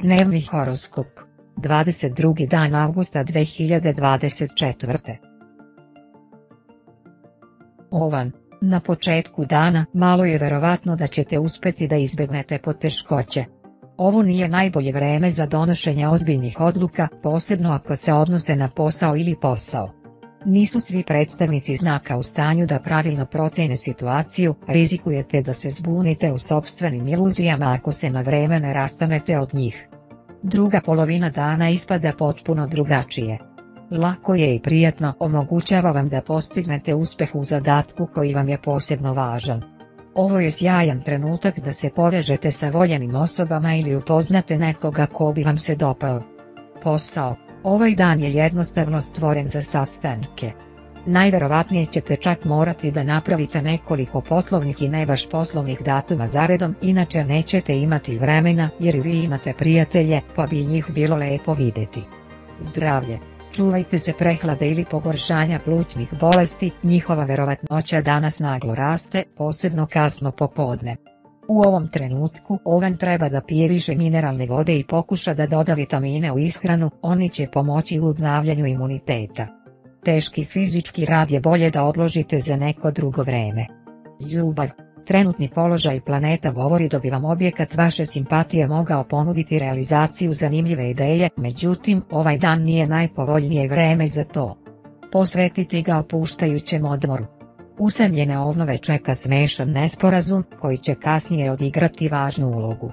Dnevni horoskop. 22. dan avgusta 2024. Ovan. Na početku dana malo je verovatno da ćete uspjeti da izbjegnete poteškoće. Ovo nije najbolje vreme za donošenje ozbiljnih odluka, posebno ako se odnose na posao ili posao. Nisu svi predstavnici znaka u stanju da pravilno procjene situaciju, rizikujete da se zbunite u sopstvenim iluzijama ako se na vreme ne rastanete od njih. Druga polovina dana ispada potpuno drugačije. Lako je i prijatno, omogućava vam da postignete uspjeh u zadatku koji vam je posebno važan. Ovo je sjajan trenutak da se povežete sa voljenim osobama ili upoznate nekoga ko bi vam se dopao. Posao. Ovaj dan je jednostavno stvoren za sastanke. Najverovatnije ćete čak morati da napravite nekoliko poslovnih i ne baš poslovnih datuma zaredom, inače nećete imati vremena jer i vi imate prijatelje pa bi njih bilo lepo vidjeti. Zdravlje. Čuvajte se prehlade ili pogoršanja plućnih bolesti, njihova verovatnoća danas naglo raste, posebno kasno popodne. U ovom trenutku Ovan treba da pije više mineralne vode i pokuša da doda vitamine u ishranu, oni će pomoći u obnavljanju imuniteta. Teški fizički rad je bolje da odložite za neko drugo vreme. Ljubav. Trenutni položaj planeta govori da bi vam objekat vaše simpatije mogao ponuditi realizaciju zanimljive ideje, međutim ovaj dan nije najpovoljnije vreme za to. Posvetite ga opuštajućem odmoru. Usamljene ovnove čeka smešan nesporazum koji će kasnije odigrati važnu ulogu.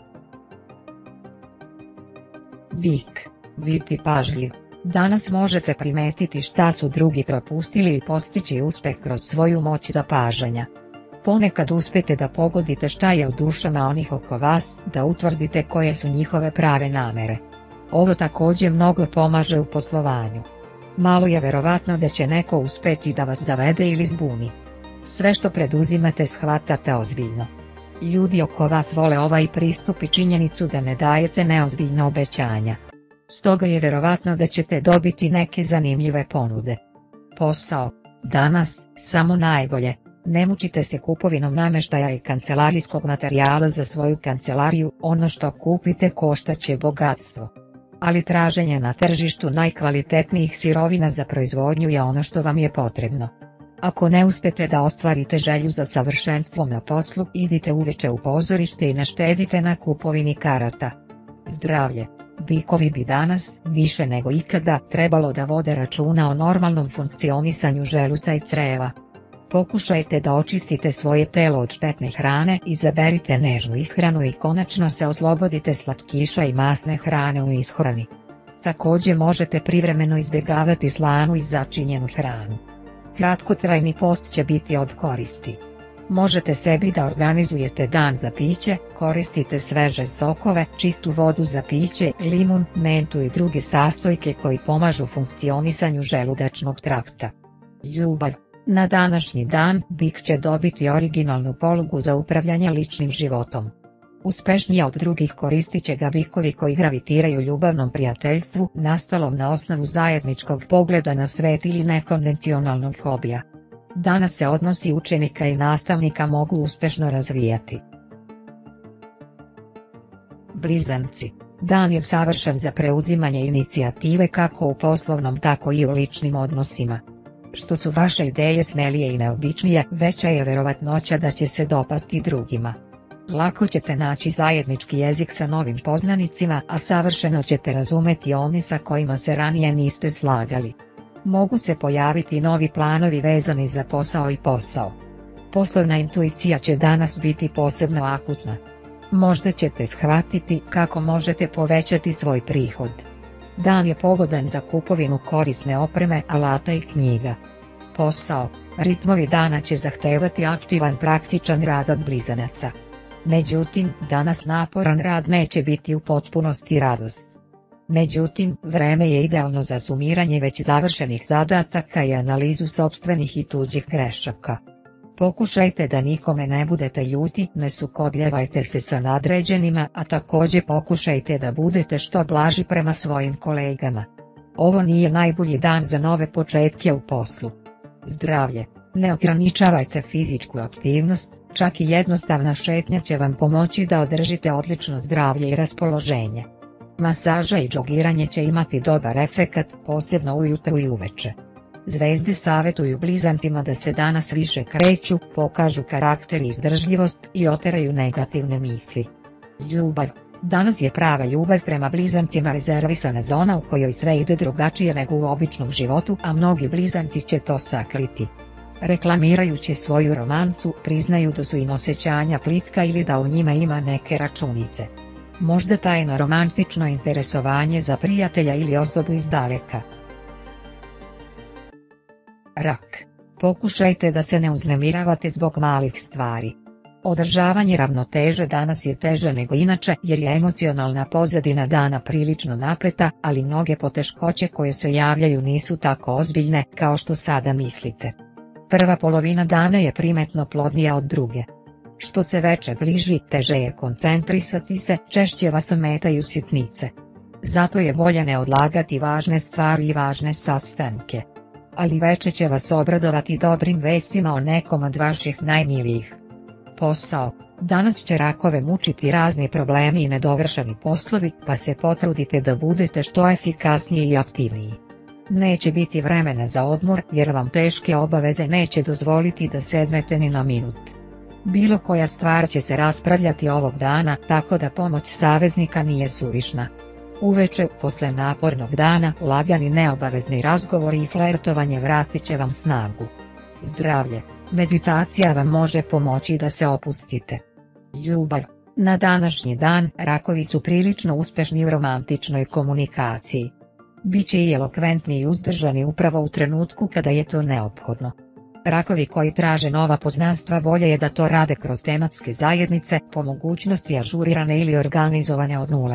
Bik. Biti pažljiv. Danas možete primetiti šta su drugi propustili i postići uspjeh kroz svoju moć zapažanja. Ponekad uspijete da pogodite šta je u dušama onih oko vas, da utvrdite koje su njihove prave namere. Ovo također mnogo pomaže u poslovanju. Malo je verovatno da će neko uspjeti da vas zavede ili zbuni. Sve što preduzimate shvatate ozbiljno. Ljudi oko vas vole ovaj pristup i činjenicu da ne dajete neozbiljna obećanja. Stoga je verovatno da ćete dobiti neke zanimljive ponude. Posao. Danas, samo najbolje. Ne mučite se kupovinom namještaja i kancelarijskog materijala za svoju kancelariju, ono što kupite koštaće bogatstvo. Ali traženje na tržištu najkvalitetnijih sirovina za proizvodnju je ono što vam je potrebno. Ako ne uspijete da ostvarite želju za savršenstvom na poslu, idite uveče u pozorište i ne štedite na kupovini karata. Zdravlje. Bikovi bi danas, više nego ikada, trebalo da vode računa o normalnom funkcionisanju želuca i crijeva. Pokušajte da očistite svoje telo od štetne hrane, izaberite nežnu ishranu i konačno se oslobodite slatkiša i masne hrane u ishrani. Također možete privremeno izbjegavati slanu i začinjenu hranu. Kratkotrajni post će biti od koristi. Možete sebi da organizujete dan za piće, koristite sveže sokove, čistu vodu za piće, limun, mentu i druge sastojke koji pomažu funkcionisanju želudačnog trakta. Ljubav. Na današnji dan bik će dobiti originalnu polugu za upravljanje ličnim životom. Uspješnije od drugih koristit će ga bikovi koji gravitiraju ljubavnom prijateljstvu, nastalom na osnovu zajedničkog pogleda na svet ili nekonvencionalnog hobija. Danas se odnosi učenika i nastavnika mogu uspješno razvijati. Blizanci. Dan je savršen za preuzimanje inicijative kako u poslovnom tako i u ličnim odnosima. Što su vaše ideje smelije i neobičnije, veća je verovatnoća da će se dopasti drugima. Lako ćete naći zajednički jezik sa novim poznanicima, a savršeno ćete razumeti one sa kojima se ranije niste slagali. Mogu se pojaviti novi planovi vezani za posao i posao. Poslovna intuicija će danas biti posebno akutna. Možda ćete shvatiti kako možete povećati svoj prihod. Dan je pogodan za kupovinu korisne opreme, alata i knjiga. Posao. Ritmovi dana će zahtevati aktivan praktičan rad od blizanaca. Međutim, danas naporan rad neće biti u potpunosti radost. Međutim, vreme je idealno za sumiranje već završenih zadataka i analizu sopstvenih i tuđih grešaka. Pokušajte da nikome ne budete ljuti, ne sukobljavajte se sa nadređenima, a također pokušajte da budete što blaži prema svojim kolegama. Ovo nije najbolji dan za nove početke u poslu. Zdravlje. Ne ograničavajte fizičku aktivnost, čak i jednostavna šetnja će vam pomoći da održite odlično zdravlje i raspoloženje. Masaža i džogiranje će imati dobar efekat, posebno ujutro i uveče. Zvezde savjetuju blizancima da se danas više kreću, pokažu karakter i izdržljivost i oteraju negativne misli. Ljubav. Danas je prava ljubav prema blizancima rezervisana zona u kojoj sve ide drugačije nego u običnom životu, a mnogi blizanci će to sakriti. Reklamirajući svoju romansu, priznaju da su im osjećanja plitka ili da u njima ima neke računice. Možda tajno romantično interesovanje za prijatelja ili osobu iz daleka. Rak. Pokušajte da se ne uznemiravate zbog malih stvari. Održavanje ravnoteže danas je teže nego inače jer je emocionalna pozadina dana prilično napeta, ali mnoge poteškoće koje se javljaju nisu tako ozbiljne kao što sada mislite. Prva polovina dana je primetno plodnija od druge. Što se veče bliži, teže je koncentrisati se, češće vas ometaju sitnice. Zato je bolje ne odlagati važne stvari i važne sastanke. Ali veče će vas obradovati dobrim vestima o nekom od vaših najmilijih. Posao. Danas će rakove mučiti razni problemi i nedovršeni poslovi, pa se potrudite da budete što efikasniji i aktivniji. Neće biti vremena za odmor jer vam teške obaveze neće dozvoliti da sednete ni na minut. Bilo koja stvar će se raspravljati ovog dana, tako da pomoć saveznika nije suvišna. Uveče, posle napornog dana, lagani neobavezni razgovori i flertovanje vratit će vam snagu. Zdravlje. Meditacija vam može pomoći da se opustite. Ljubav. Na današnji dan, rakovi su prilično uspešni u romantičnoj komunikaciji. Biće i elokventni i uzdržani upravo u trenutku kada je to neophodno. Rakovi koji traže nova poznanstva bolje je da to rade kroz tematske zajednice, po mogućnosti ažurirane ili organizovane od nule.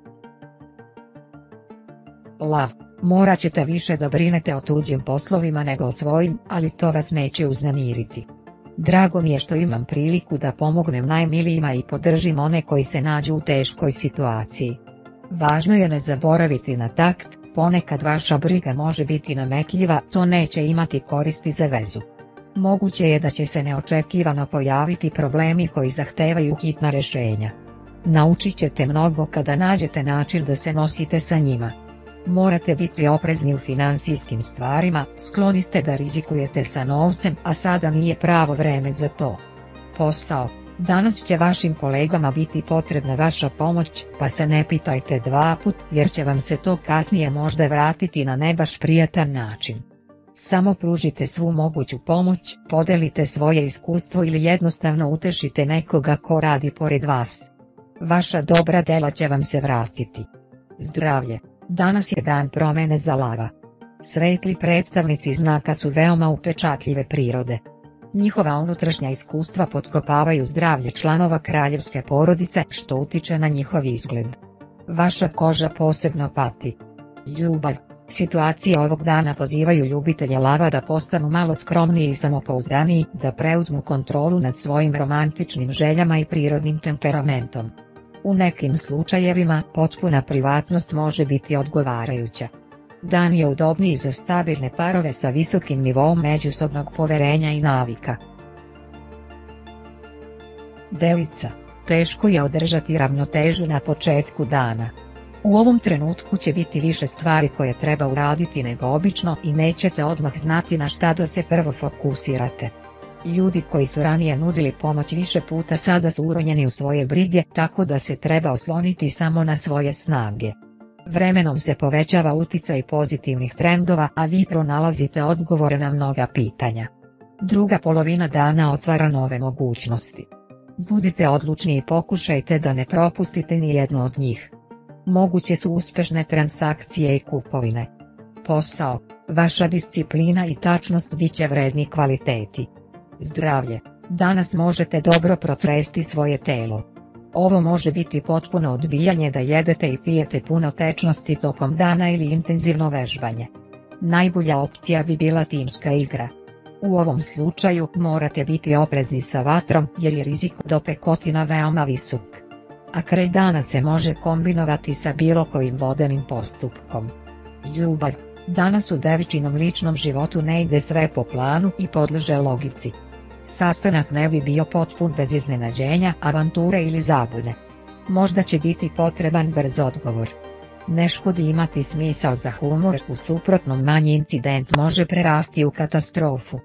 Lav. Morat ćete više da brinete o tuđim poslovima nego o svojim, ali to vas neće uznemiriti. Drago mi je što imam priliku da pomognem najmilijima i podržim one koji se nađu u teškoj situaciji. Važno je ne zaboraviti na takt, ponekad vaša briga može biti nametljiva, to neće imati koristi za vezu. Moguće je da će se neočekivano pojaviti problemi koji zahtevaju hitna rješenja. Naučit ćete mnogo kada nađete način da se nosite sa njima. Morate biti oprezni u financijskim stvarima, skloni ste da rizikujete sa novcem, a sada nije pravo vreme za to. Posao. Danas će vašim kolegama biti potrebna vaša pomoć, pa se ne pitajte dva put jer će vam se to kasnije možda vratiti na ne baš prijatan način. Samo pružite svu moguću pomoć, podelite svoje iskustvo ili jednostavno utešite nekoga ko radi pored vas. Vaša dobra dela će vam se vratiti. Zdravlje. Danas je dan promene za lava. Svetli predstavnici znaka su veoma upečatljive prirode. Njihova unutrašnja iskustva potkopavaju zdravlje članova kraljevske porodice, što utiče na njihov izgled. Vaša koža posebno pati. Ljubav. Situacije ovog dana pozivaju ljubitelje lava da postanu malo skromniji i samopouzdaniji, da preuzmu kontrolu nad svojim romantičnim željama i prirodnim temperamentom. U nekim slučajevima, potpuna privatnost može biti odgovarajuća. Dan je udobniji za stabilne parove sa visokim nivoom međusobnog poverenja i navika. Devica. Teško je održati ravnotežu na početku dana. U ovom trenutku će biti više stvari koje treba uraditi nego obično i nećete odmah znati na šta da se prvo fokusirate. Ljudi koji su ranije nudili pomoć više puta sada su uronjeni u svoje brige, tako da se treba osloniti samo na svoje snage. Vremenom se povećava uticaj pozitivnih trendova, a vi pronalazite odgovore na mnoga pitanja. Druga polovina dana otvara nove mogućnosti. Budite odlučni i pokušajte da ne propustite ni jednu od njih. Moguće su uspešne transakcije i kupovine. Posao. Vaša disciplina i tačnost bit će vredni kvaliteti. Zdravlje. Danas možete dobro protresti svoje telo. Ovo može biti potpuno odbijanje da jedete i pijete puno tečnosti tokom dana ili intenzivno vežbanje. Najbolja opcija bi bila timska igra. U ovom slučaju morate biti oprezni sa vatrom jer je rizik do pekotina veoma visok. A kraj dana se može kombinovati sa bilo kojim vodenim postupkom. Ljubav. Danas u devičinom ličnom životu ne ide sve po planu i podleže logici. Sastanak ne bi bio potpun bez iznenađenja, avanture ili zabune. Možda će biti potreban brz odgovor. Ne škodi imati smisao za humor, u suprotnom manji incident može prerasti u katastrofu.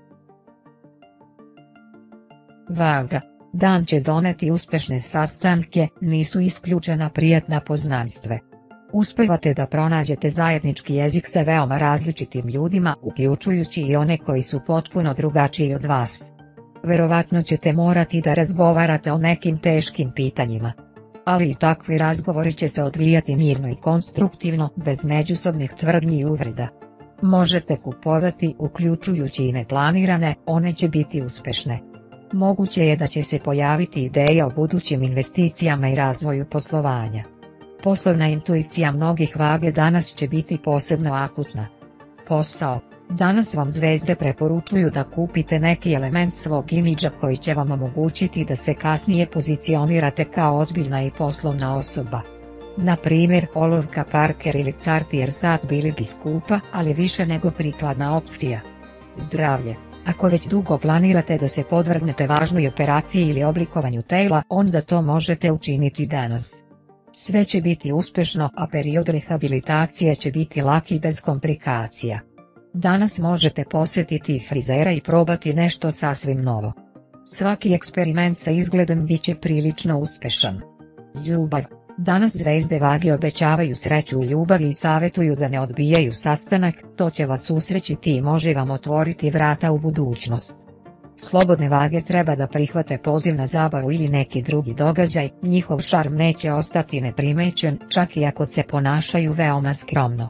Vaga. Dan će doneti uspešne sastanke, nisu isključena prijatna poznanstva. Uspevate da pronađete zajednički jezik sa veoma različitim ljudima, uključujući i one koji su potpuno drugačiji od vas. Verovatno ćete morati da razgovarate o nekim teškim pitanjima. Ali i takvi razgovori će se odvijati mirno i konstruktivno, bez međusobnih tvrdnji i uvreda. Možete kupovati, uključujući i neplanirane, one će biti uspešne. Moguće je da će se pojaviti ideja o budućim investicijama i razvoju poslovanja. Poslovna intuicija mnogih Vage danas će biti posebno akutna. Posao. Danas vam zvezde preporučuju da kupite neki element svog imidža koji će vam omogućiti da se kasnije pozicionirate kao ozbiljna i poslovna osoba. Na primjer, olovka Parker ili Cartier sat bili bi skupa, ali više nego prikladna opcija. Zdravlje. Ako već dugo planirate da se podvrgnete važnoj operaciji ili oblikovanju tela, onda to možete učiniti danas. Sve će biti uspešno, a period rehabilitacije će biti lak i bez komplikacija. Danas možete posjetiti frizera i probati nešto sasvim novo. Svaki eksperiment sa izgledom bit će prilično uspešan. Ljubav. Danas zvezde Vage obećavaju sreću u ljubavi i savjetuju da ne odbijaju sastanak, to će vas usrećiti i može vam otvoriti vrata u budućnost. Slobodne Vage treba da prihvate poziv na zabavu ili neki drugi događaj, njihov šarm neće ostati neprimećen, čak i ako se ponašaju veoma skromno.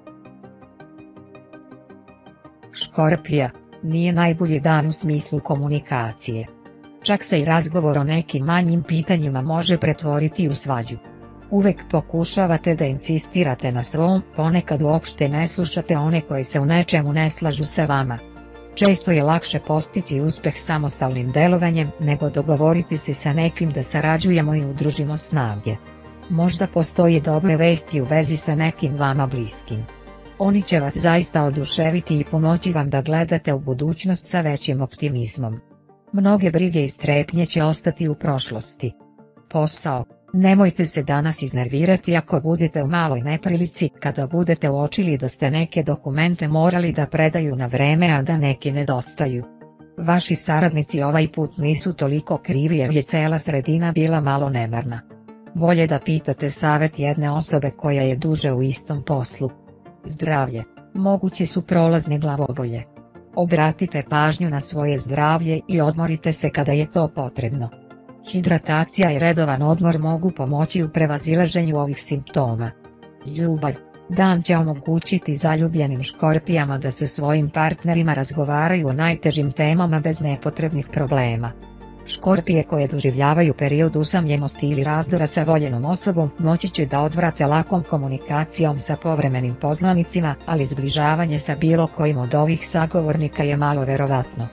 Škorpija. Nije najbolji dan u smislu komunikacije. Čak se i razgovor o nekim manjim pitanjima može pretvoriti u svađu. Uvek pokušavate da insistirate na svom, ponekad uopšte ne slušate one koji se u nečemu ne slažu sa vama. Često je lakše postići uspeh samostalnim delovanjem nego dogovoriti se sa nekim da sarađujemo i udružimo snage. Možda postoje dobre vesti u vezi sa nekim vama bliskim. Oni će vas zaista oduševiti i pomoći vam da gledate u budućnost sa većim optimizmom. Mnoge brige i strepnje će ostati u prošlosti. Posao. Nemojte se danas iznervirati ako budete u maloj neprilici, kada budete uočili da ste neke dokumente morali da predaju na vreme a da neki nedostaju. Vaši saradnici ovaj put nisu toliko krivi jer je cela sredina bila malo nemarna. Bolje da pitate savjet jedne osobe koja je duže u istom poslu. Zdravlje. Moguće su prolazne glavobolje. Obratite pažnju na svoje zdravlje i odmorite se kada je to potrebno. Hidratacija i redovan odmor mogu pomoći u prevazilaženju ovih simptoma. Ljubav. Dan će omogućiti zaljubljenim škorpijama da se svojim partnerima razgovaraju o najtežim temama bez nepotrebnih problema. Škorpije koje doživljavaju period usamljenosti ili razdora sa voljenom osobom moći će da odvrate lakom komunikacijom sa povremenim poznanicima, ali zbližavanje sa bilo kojim od ovih sagovornika je malo verovatno.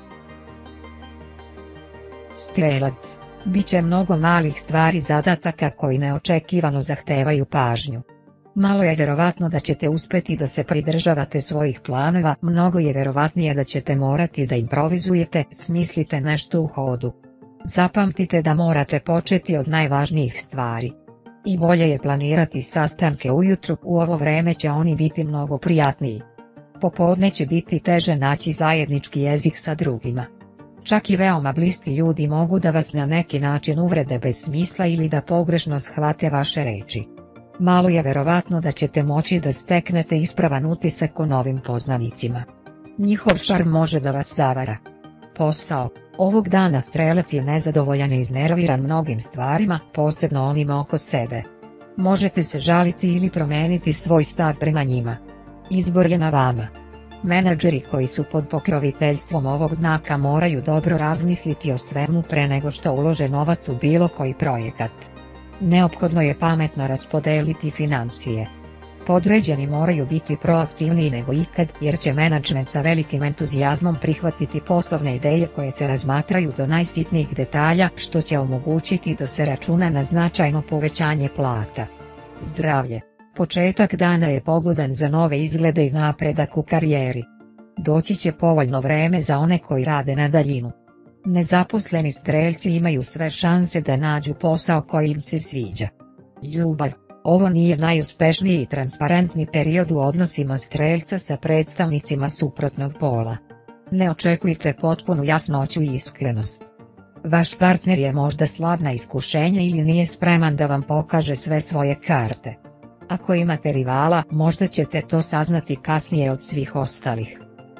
Strelac. Biće mnogo malih stvari zadataka koji neočekivano zahtevaju pažnju. Malo je verovatno da ćete uspjeti da se pridržavate svojih planova, mnogo je verovatnije da ćete morati da improvizujete, smislite nešto u hodu. Zapamtite da morate početi od najvažnijih stvari. I bolje je planirati sastanke ujutru, u ovo vreme će oni biti mnogo prijatniji. Popodne će biti teže naći zajednički jezik sa drugima. Čak i veoma bliski ljudi mogu da vas na neki način uvrede bez smisla ili da pogrešno shvate vaše reči. Malo je verovatno da ćete moći da steknete ispravan utisak o novim poznanicima. Njihov šarm može da vas zavara. Posao. Ovog dana strelac je nezadovoljan i iznerviran mnogim stvarima, posebno onima oko sebe. Možete se žaliti ili promeniti svoj stav prema njima. Izbor je na vama. Menadžeri koji su pod pokroviteljstvom ovog znaka moraju dobro razmisliti o svemu pre nego što ulože novac u bilo koji projekat. Neophodno je pametno raspodeliti financije. Podređeni moraju biti proaktivniji nego ikad jer će menadžment sa velikim entuzijazmom prihvatiti poslovne ideje koje se razmatraju do najsitnijih detalja, što će omogućiti da se računa na značajno povećanje plata. Zdravlje. Početak dana je pogodan za nove izglede i napredak u karijeri. Doći će povoljno vreme za one koji rade na daljinu. Nezaposleni streljci imaju sve šanse da nađu posao koji im se sviđa. Ljubav. Ovo nije najuspješniji i transparentni period u odnosima Strelca sa predstavnicima suprotnog pola. Ne očekujte potpunu jasnoću i iskrenost. Vaš partner je možda slab na iskušenje ili nije spreman da vam pokaže sve svoje karte. Ako imate rivala, možda ćete to saznati kasnije od svih ostalih.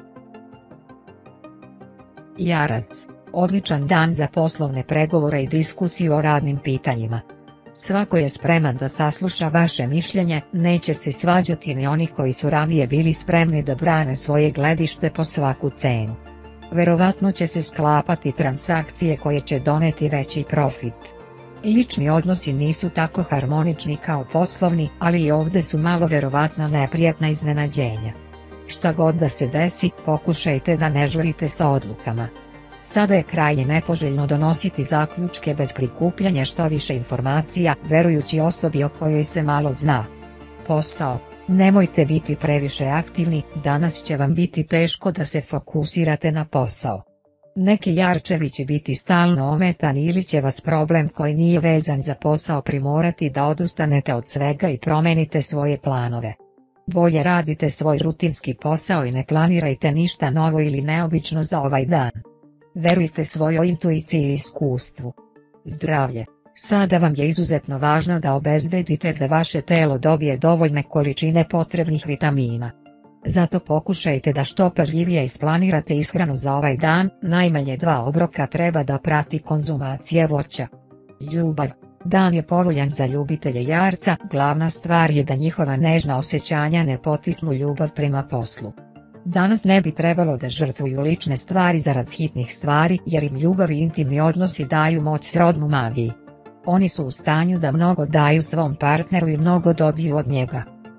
Jarac, odličan dan za poslovne pregovore i diskusiju o radnim pitanjima. Svako je spreman da sasluša vaše mišljenje, neće se svađati ni oni koji su ranije bili spremni da brane svoje gledište po svaku cenu. Verovatno će se sklapati transakcije koje će doneti veći profit. Lični odnosi nisu tako harmonični kao poslovni, ali i ovdje su malo verovatna neprijatna iznenađenja. Šta god da se desi, pokušajte da ne žurite sa odlukama. Sada je krajnje nepoželjno donositi zaključke bez prikupljanja što više informacija, verujući osobi o kojoj se malo zna. Posao. Nemojte biti previše aktivni, danas će vam biti teško da se fokusirate na posao. Neki jarčevi će biti stalno ometani ili će vas problem koji nije vezan za posao primorati da odustanete od svega i promenite svoje planove. Bolje radite svoj rutinski posao i ne planirajte ništa novo ili neobično za ovaj dan. Verujte svojoj intuiciji i iskustvu. Zdravlje. Sada vam je izuzetno važno da obezbedite da vaše telo dobije dovoljne količine potrebnih vitamina. Zato pokušajte da što pažljivije isplanirate ishranu za ovaj dan, najmanje 2 obroka treba da prati konzumacija voća. Ljubav. Dan je povoljan za ljubitelje Jarca, glavna stvar je da njihova nežna osjećanja ne potisnu ljubav prema poslu. Danas ne bi trebalo da žrtvuju lične stvari zarad hitnih stvari jer im ljubav i intimni odnosi daju moć srodnu magiji. Oni su u stanju da mnogo daju svom partneru i mnogo dobiju od njega.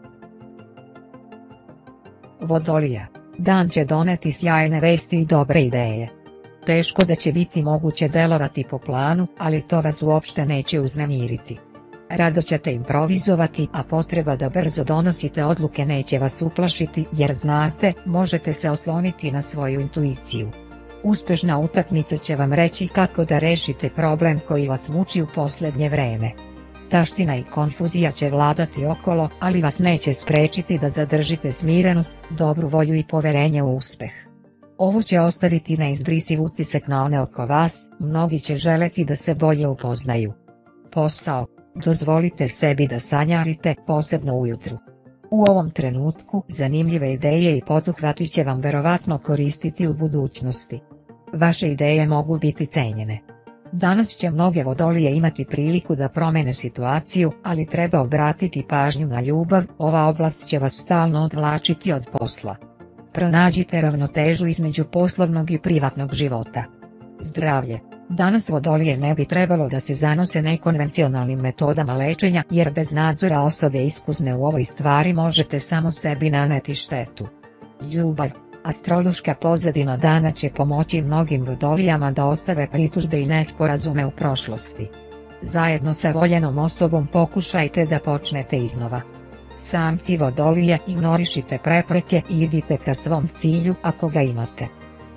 Vodolija. Dan će doneti sjajne vesti i dobre ideje. Teško da će biti moguće delovati po planu, ali to vas uopšte neće uznemiriti. Rado ćete improvizovati, a potreba da brzo donosite odluke neće vas uplašiti jer znate, možete se osloniti na svoju intuiciju. Uspješna utakmica će vam reći kako da rešite problem koji vas muči u posljednje vreme. Taština i konfuzija će vladati okolo, ali vas neće sprečiti da zadržite smirenost, dobru volju i poverenje u uspeh. Ovo će ostaviti neizbrisiv utisak na one oko vas, mnogi će želeti da se bolje upoznaju. Posao. Dozvolite sebi da sanjarite, posebno ujutru. U ovom trenutku zanimljive ideje i poduhvati će vam verovatno koristiti u budućnosti. Vaše ideje mogu biti cenjene. Danas će mnoge vodolije imati priliku da promene situaciju, ali treba obratiti pažnju na ljubav, ova oblast će vas stalno odvlačiti od posla. Pronađite ravnotežu između poslovnog i privatnog života. Zdravlje. Danas vodolije ne bi trebalo da se zanose nekonvencionalnim metodama lečenja jer bez nadzora osobe iskusne u ovoj stvari možete samo sebi naneti štetu. Ljubav. Astrološka pozadina dana će pomoći mnogim vodolijama da ostave pritužbe i nesporazume u prošlosti. Zajedno sa voljenom osobom pokušajte da počnete iznova. Samci vodolije, ignorišite prepreke i idite ka svom cilju ako ga imate.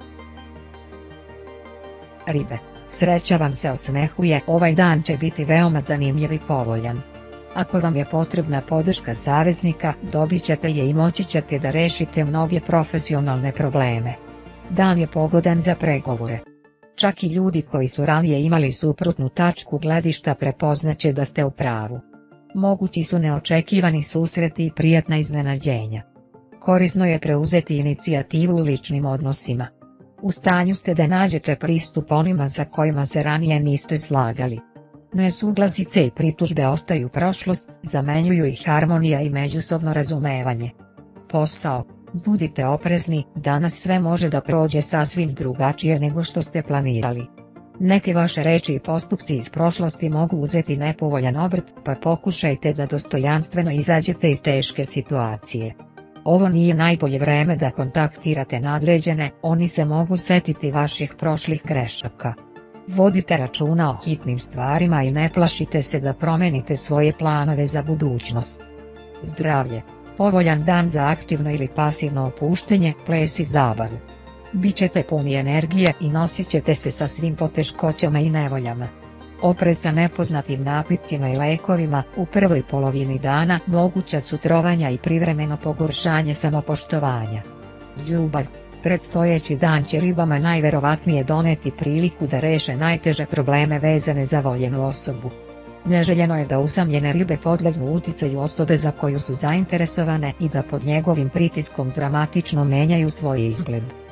Ribe. Sreća vam se osmehuje, ovaj dan će biti veoma zanimljiv i povoljan. Ako vam je potrebna podrška saveznika, dobit ćete je i moći ćete da rešite mnoge profesionalne probleme. Dan je pogodan za pregovore. Čak i ljudi koji su ranije imali suprotnu tačku gledišta prepoznaće da ste u pravu. Mogući su neočekivani susreti i prijatna iznenađenja. Korisno je preuzeti inicijativu u ličnim odnosima. U stanju ste da nađete pristup onima za kojima se ranije niste slagali. Nesuglasice i pritužbe ostaju prošlost, zamenjuju ih harmonija i međusobno razumevanje. Posao. Budite oprezni, danas sve može da prođe sasvim drugačije nego što ste planirali. Neke vaše reči i postupci iz prošlosti mogu uzeti nepovoljan obrt, pa pokušajte da dostojanstveno izađete iz teške situacije. Ovo nije najbolje vreme da kontaktirate nadređene, oni se mogu setiti vaših prošlih grešaka. Vodite računa o hitnim stvarima i ne plašite se da promenite svoje planove za budućnost. Zdravlje. Povoljan dan za aktivno ili pasivno opuštenje, ples i zabavu. Bićete puni energije i nosit ćete se sa svim poteškoćama i nevoljama. Oprez sa nepoznatim napitcima i lekovima. U prvoj polovini dana moguća su trovanja i privremeno pogoršanje samopoštovanja. Ljubav. Predstojeći dan će ribama najverovatnije doneti priliku da reše najteže probleme vezane za voljenu osobu. Neželjeno je da usamljene ribe podlegnu uticaju osobe za koju su zainteresovane i da pod njegovim pritiskom dramatično menjaju svoj izgled.